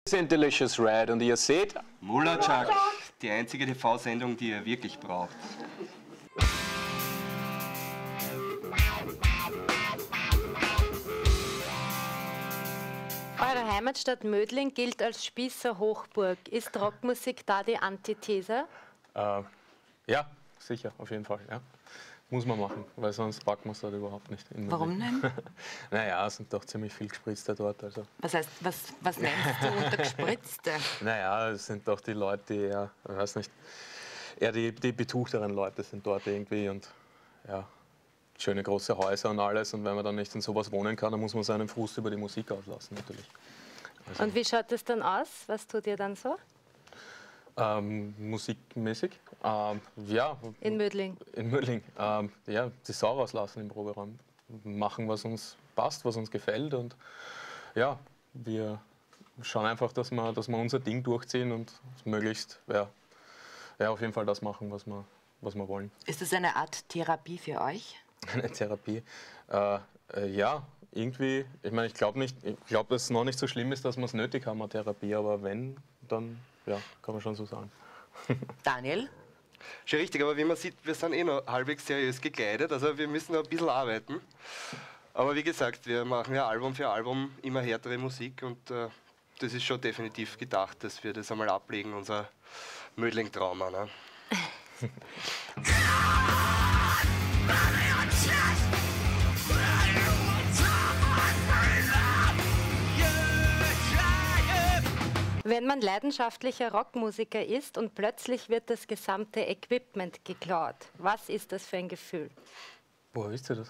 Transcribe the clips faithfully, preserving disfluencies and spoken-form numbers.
Wir sind Delicious Red und ihr seht Mulacak, die einzige T V-Sendung, die ihr wirklich braucht. Eure Heimatstadt Mödling gilt als Spießer-Hochburg. Ist Rockmusik da die Antithese? Äh, ja, sicher, auf jeden Fall. Ja. Muss man machen, weil sonst packt man es dort überhaupt nicht. In Warum denn? Naja, es sind doch ziemlich viel Gespritzte dort. Also. Was heißt, was, was nennst du unter Gespritzte? Naja, es sind doch die Leute, die eher, ich weiß nicht, eher die, die betuchteren Leute sind dort irgendwie und ja, schöne große Häuser und alles. Und wenn man dann nicht in sowas wohnen kann, dann muss man seinen Frust über die Musik auslassen natürlich. Also, und wie schaut es dann aus? Was tut ihr dann so? Ähm, musikmäßig? Ähm, ja. In Mödling? In Mödling. Ähm, ja, die Sau rauslassen im Proberaum. Machen, was uns passt, was uns gefällt. Und ja, wir schauen einfach, dass wir, dass wir unser Ding durchziehen und möglichst ja, ja, auf jeden Fall das machen, was wir, was wir wollen. Ist das eine Art Therapie für euch? Eine Therapie? Äh, äh, ja, irgendwie. Ich meine, ich glaube nicht, ich glaube, dass es noch nicht so schlimm ist, dass wir es nötig haben, eine Therapie. Aber wenn, dann ja, kann man schon so sagen. Daniel? Schon richtig, aber wie man sieht, wir sind eh noch halbwegs seriös gekleidet, also wir müssen noch ein bisschen arbeiten. Aber wie gesagt, wir machen ja Album für Album immer härtere Musik und äh, das ist schon definitiv gedacht, dass wir das einmal ablegen, unser Mödling-Trauma. Ne? Wenn man leidenschaftlicher Rockmusiker ist und plötzlich wird das gesamte Equipment geklaut, was ist das für ein Gefühl? Woher wisst ihr das?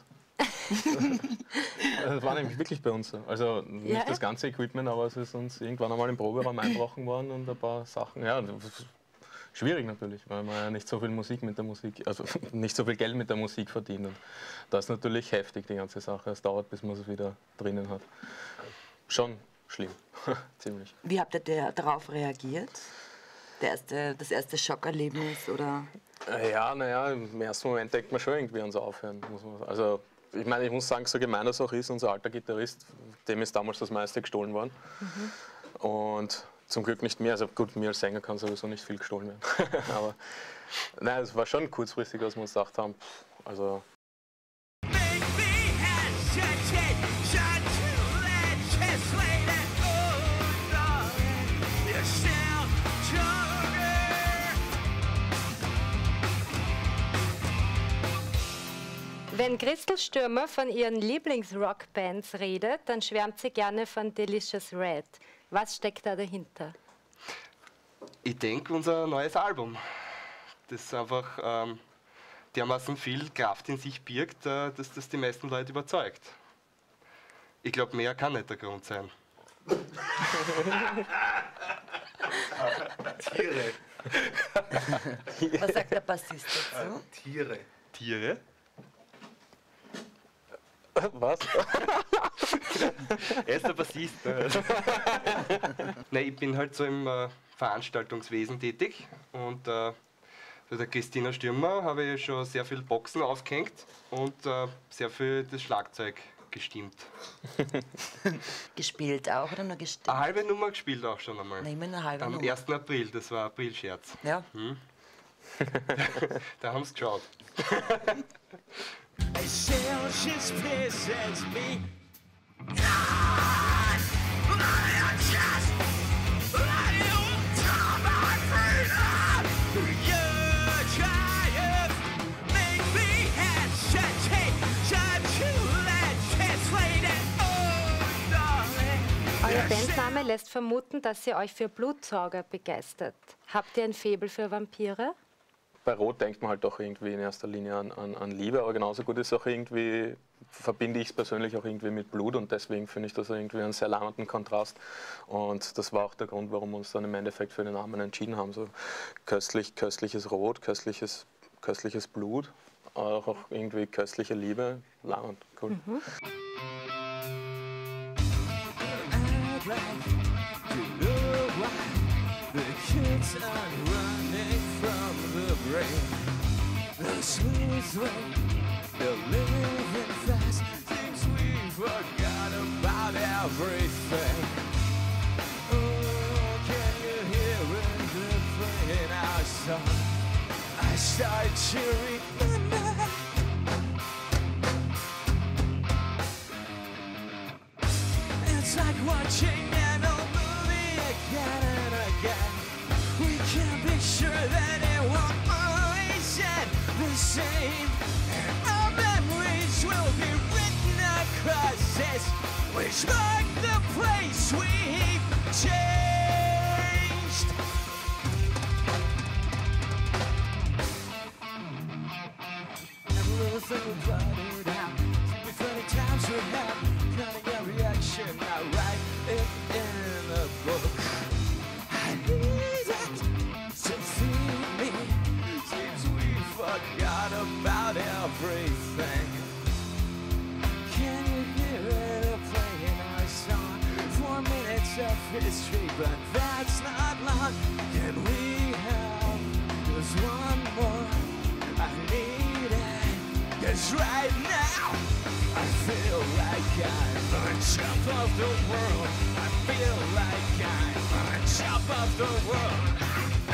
Das war nämlich wirklich bei uns so. Also nicht ja, das ganze Equipment, aber es ist uns irgendwann einmal im Proberaum eingebrochen worden und ein paar Sachen. Ja, schwierig natürlich, weil man ja nicht so viel Musik mit der Musik, also nicht so viel Geld mit der Musik verdient. Und das ist natürlich heftig, die ganze Sache. Es dauert, bis man es wieder drinnen hat. Schon schlimm, ziemlich. Wie habt ihr darauf reagiert? Der erste, das erste Schockerlebnis oder? Ja, naja, im ersten Moment denkt man schon irgendwie ans Aufhören. Muss man, also ich meine, ich muss sagen, so gemein das auch ist, unser alter Gitarrist, dem ist damals das meiste gestohlen worden. Mhm. Und zum Glück nicht mehr. Also gut, mir als Sänger kann sowieso nicht viel gestohlen werden. Aber nein, es war schon kurzfristig, dass wir uns gedacht haben, also Wenn Christel Stürmer von ihren Lieblingsrockbands redet, dann schwärmt sie gerne von Delicious Red. Was steckt da dahinter? Ich denke, unser neues Album, das einfach ähm, dermaßen viel Kraft in sich birgt, äh, dass das die meisten Leute überzeugt. Ich glaube, mehr kann nicht der Grund sein. Tiere. Was sagt der Bassist dazu? Tiere. Tiere? was? Er ist der Bassist. Ne? Nein, ich bin halt so im äh, Veranstaltungswesen tätig und äh, bei der Christina Stürmer habe ich schon sehr viel Boxen aufgehängt und äh, sehr viel das Schlagzeug gestimmt. Gespielt auch oder nur gestimmt? Eine halbe Nummer gespielt auch schon einmal. Nein, eine halbe Am Nummer. ersten April, das war ein Aprilscherz. Ja. Hm? Da haben sie geschaut. Euer Bandname lässt vermuten, dass ihr euch für Blutsauger begeistert. Habt ihr ein Faible für Vampire? Bei Rot denkt man halt doch irgendwie in erster Linie an, an, an Liebe, aber genauso gut ist auch irgendwie, verbinde ich es persönlich auch irgendwie mit Blut und deswegen finde ich das irgendwie einen sehr lammenden Kontrast und das war auch der Grund, warum wir uns dann im Endeffekt für den Namen entschieden haben. So köstlich, köstliches Rot, köstliches, köstliches Blut, auch, auch irgendwie köstliche Liebe, lammend, cool. Mhm. The smooth way, they're living fast. Things we forgot about everything. Oh, start to remember. It's like watching an old movie again and again. We can't be sure that it won't always end the same. And our memories will be written across this, which mark the place we've changed. Everything we blurred out. We funny times we had, cutting every action. I write it in a book. I need it to feed me. Seems we forgot about everything. Can you hear it playing our song? Four minutes of history, but that's not long. Can we have just one more? I need it, 'cause right now I feel like I'm on top of the world. I feel like I'm on top of the world.